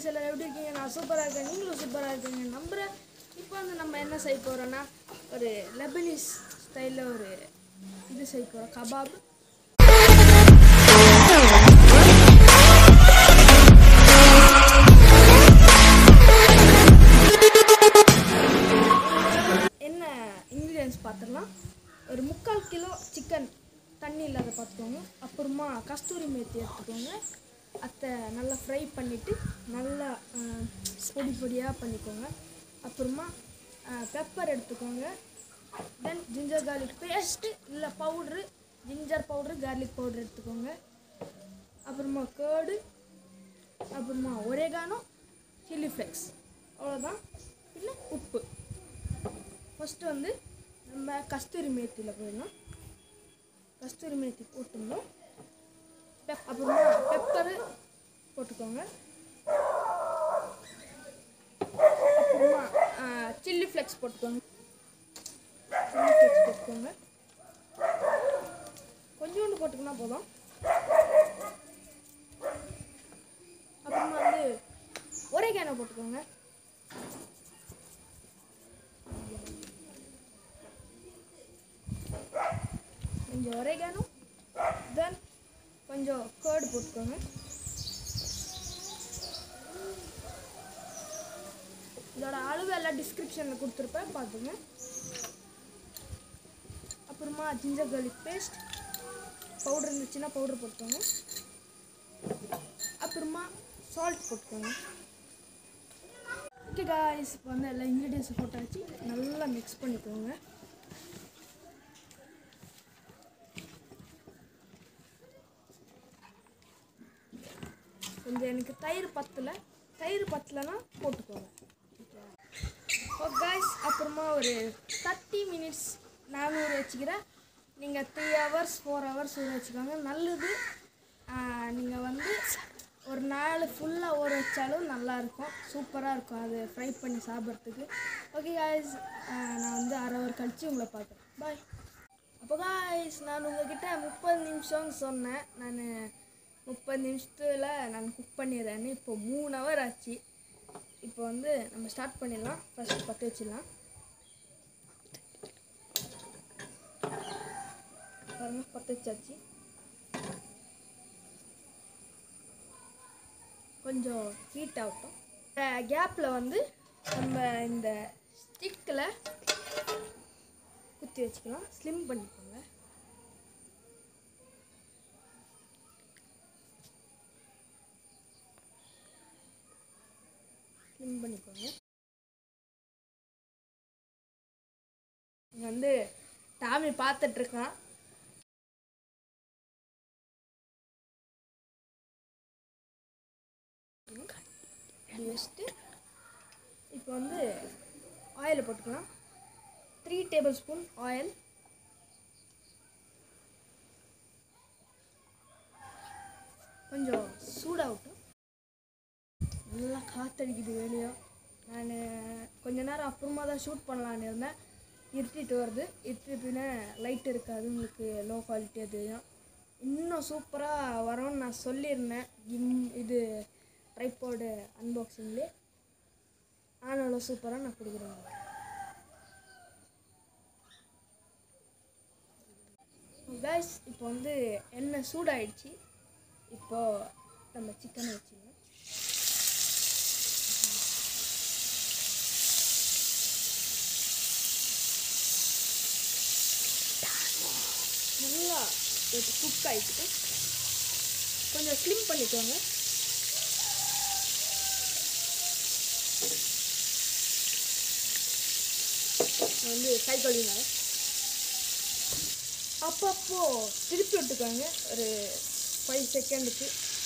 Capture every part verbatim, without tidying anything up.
guys, எல்லாரும் எப்படி இருக்கீங்க? நான் சூப்பரா இருக்கேன். நீங்களும் சூப்பரா இருக்கீங்க நம்புறேன். இப்போ வந்து நம்ம என்ன செய்ய போறோம்னா ஒரு லெபனீஸ் ஸ்டைல்ல ஒரு இது செய்ய போறோம், கபாப். என்ன இன்கிரிடியன்ஸ் பார்த்துடலாம். ஒரு முக்கால் கிலோ சிக்கன் தண்ணி இல்லாத பார்த்துக்கோங்க. அப்புறமா கஸ்தூரி மேத்தி எடுத்துக்கோங்க. அதை நல்லா ஃப்ரை பண்ணிவிட்டு நல்லா பொடி பொடியாக பண்ணிக்கோங்க. அப்புறமா பெப்பர் எடுத்துக்கோங்க. தென் ஜிஞ்சர் கார்லிக் பேஸ்ட்டு இல்லை powder, ginger powder garlic powder எடுத்துக்கோங்க. அப்புறமா கேர்டு, அப்புறமா ஒரேகானோ, சில்லி ஃப்ளேக்ஸ், அவ்வளோதான். இல்லை உப்பு. ஃபஸ்ட்டு வந்து நம்ம கஸ்தூரி மேத்தியில் போயிடலாம். கஸ்தூரி மேத்தி போட்டுருந்தோம். பெப் அப்புறமா பெப்பரு போட்டுக்கோங்க. அப்புறமா சில்லி ஃப்ளேக்ஸ் போட்டுக்கோங்க. சில்லி ஃப்ளேக்ஸ் போட்டுக்கோங்க. கொஞ்சோண்டு போட்டுக்கினா போதும். அப்புறமா வந்து ஒரேகானோ போட்டுக்கோங்க. கொஞ்சம் ஒரேகானோ, தென் கொஞ்சம் கேர்டு போட்டுக்கோங்க. இதோட அளவு எல்லாம் டிஸ்கிரிப்ஷனில் கொடுத்துருப்பேன், பார்த்துங்க. அப்புறமா ஜிஞ்சர் கார்லிக் பேஸ்ட் பவுடர் இருந்துச்சுன்னா பவுடர் போட்டுக்கோங்க. அப்புறமா சால்ட் போட்டுக்கோங்க. ஓகே காய்ஸ், இப்போ வந்து எல்லா இன்க்ரீடியன்ஸும் போட்டாச்சு. நல்லா மிக்ஸ் பண்ணிக்கோங்க. கொஞ்சம் எனக்கு தயிர் பத்தலை, தயிர் பத்தலைன்னா போட்டுக்கோங்க. ஓகே காய்ஸ், அப்புறமா ஒரு தேர்ட்டி மினிட்ஸ் நான் ஊற வச்சுக்கிறேன். நீங்கள் த்ரீ ஹவர்ஸ் ஃபோர் ஹவர்ஸ் ஊற வச்சுக்கோங்க, நல்லது. நீங்கள் வந்து ஒரு நாள் ஃபுல்லாக ஊற வச்சாலும் நல்லாயிருக்கும், சூப்பராக இருக்கும் அது ஃப்ரை பண்ணி சாப்பிட்றதுக்கு. ஓகே காய்ஸ், நான் வந்து அரை ஹவர் கழித்து உங்களை பார்க்குறேன். பாய். அப்போ காய்ஸ், நான் உங்கள்கிட்ட முப்பது நிமிஷம்னு சொன்னேன். நான் முப்பது நிமிஷத்தில் நான் குக் பண்ணிடுறேன்னு. இப்போ மூணு ஹவர் ஆச்சு. இப்போ வந்து நம்ம ஸ்டார்ட் பண்ணிடலாம். ஃபஸ்ட்டு பற்ற வச்சிடலாம். பாருங்க, பற்ற வச்சாச்சு. கொஞ்சம் ஹீட் ஆகட்டும். கேப்பில் வந்து நம்ம இந்த ஸ்டிக்கில் குத்தி வச்சுக்கலாம். ஸ்லிம் பண்ணிக்கோங்க. ஸ்லிம் பண்ணிக்கோங்க. இங்கே வந்து டாமி பார்த்துட்ருக்கான். இப்படி வச்சுட்டு இப்போ வந்து ஆயிலை போட்டுக்கலாம். Three tablespoon oil. கொஞ்சம் சூடாகட்டும். நல்லா காற்றடிக்குது வெளியே. நான் கொஞ்ச நேரம் அப்புறமா தான் ஷூட் பண்ணலான்னு இருந்தேன். இருட்டிட்டு வருது. இருட்டிட்டுனா லைட் இருக்காது, உங்களுக்கு லோ குவாலிட்டியாக தெரியும். இன்னும் சூப்பராக வரும்னு நான் சொல்லியிருந்தேன் கிம் இது ட்ரைபாடு அன்பாக்சிங்லே. ஆனாலும் சூப்பராக நான் கொடுக்குறேன். கைஸ், இப்போ வந்து எண்ணெய் சூடாயிடுச்சு. இப்போது நம்ம சிக்கனை வச்சுக்கலாம். நல்லா குக் ஆகிட்டு கொஞ்சம் ஸ்லிம் பண்ணிக்கோங்க. வந்து கை கழுவினால அப்பப்போ திருப்பி விட்டுக்கோங்க ஒரு ஃபைவ் செகண்டுக்கு.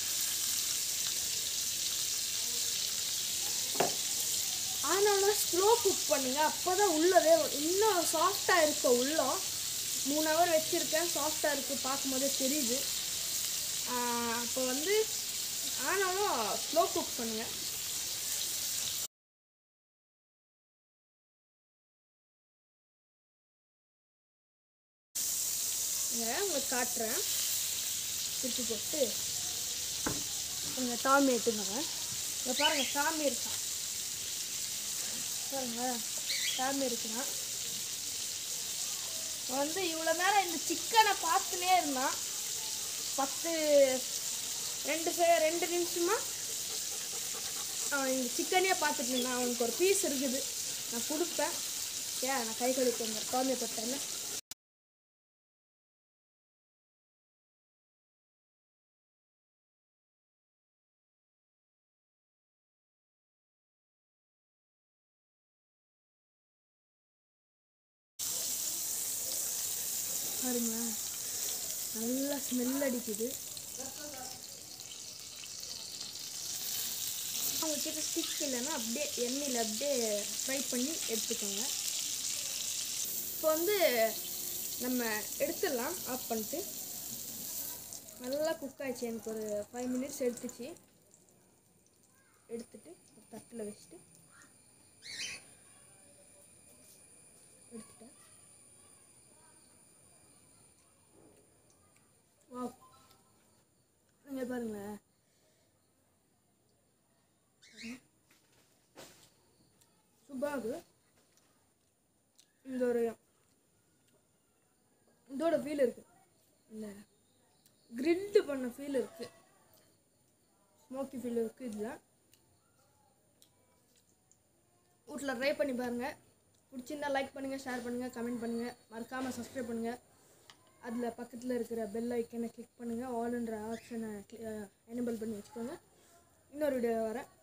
ஆனாலும் ஸ்லோ குக் பண்ணுங்க, அப்போ தான் உள்ளதே இன்னும் சாஃப்டாக இருக்கும். உள்ளம் மூணு ஹவர் வச்சுருக்கேன், சாஃப்டாக இருக்குது, பார்க்கும்போதே தெரியுது. அப்போ வந்து ஆனாலும் ஸ்லோ குக் பண்ணுங்கள். இங்கே உங்களுக்கு காட்டுறேன். திருப்பி போட்டு கொஞ்சம் டாமி எடுத்துக்கோங்க. இங்கே பாருங்கள் சாமி இருக்கான் பாருங்க சாமி இருக்குன்னா வந்து இவ்வளோ நேரம் இந்த சிக்கனை பார்த்துனே இருந்தான் பத்து ரெண்டு சே ரெண்டு நிமிஷமாக அவன் இந்த சிக்கனே பார்த்துட்டு இருந்தான் அவனுக்கு ஒரு பீஸ் இருக்குது நான் கொடுப்பேன் ஏன் நான் கை கழுவிட்டு குழந்தை தொட்டேன்னு பாருங்க நல்லா ஸ்மெல் அடிக்குது அவங்கக்கிட்ட ஸ்டிக் இல்லைன்னா அப்படியே எண்ணெயில் அப்படியே ஃப்ரை பண்ணி எடுத்துக்கோங்க இப்போ வந்து நம்ம எடுத்துடலாம் ஆஃப் பண்ணிட்டு நல்லா குக் ஆயிடுச்சு எனக்கு ஒரு ஃபைவ் மினிட்ஸ் எடுத்துச்சு எடுத்துட்டு ஒரு தட்டில் வச்சுட்டு எடுத்துட்டேன் வா இங்கே பாருங்களேன் சூப்பராக இந்த ஒரு இதோட ஃபீல் இருக்குது இந்த கிரில்டு பண்ண ஃபீல் இருக்குது ஸ்மோக்கி ஃபீல் இருக்குது இதில் வீட்டில் ட்ரை பண்ணி பாருங்கள் பிடிச்சிருந்தா லைக் பண்ணுங்கள் ஷேர் பண்ணுங்கள் கமெண்ட் பண்ணுங்கள் மறக்காமல் சப்ஸ்கிரைப் பண்ணுங்கள் அதில் பக்கத்தில் இருக்கிற பெல் ஐக்கனை கிளிக் பண்ணுங்கள் ஆல்ன்ற ஆப்ஷனை எனேபிள் பண்ணி வச்சுக்கோங்க இன்னொரு வீடியோ வரேன்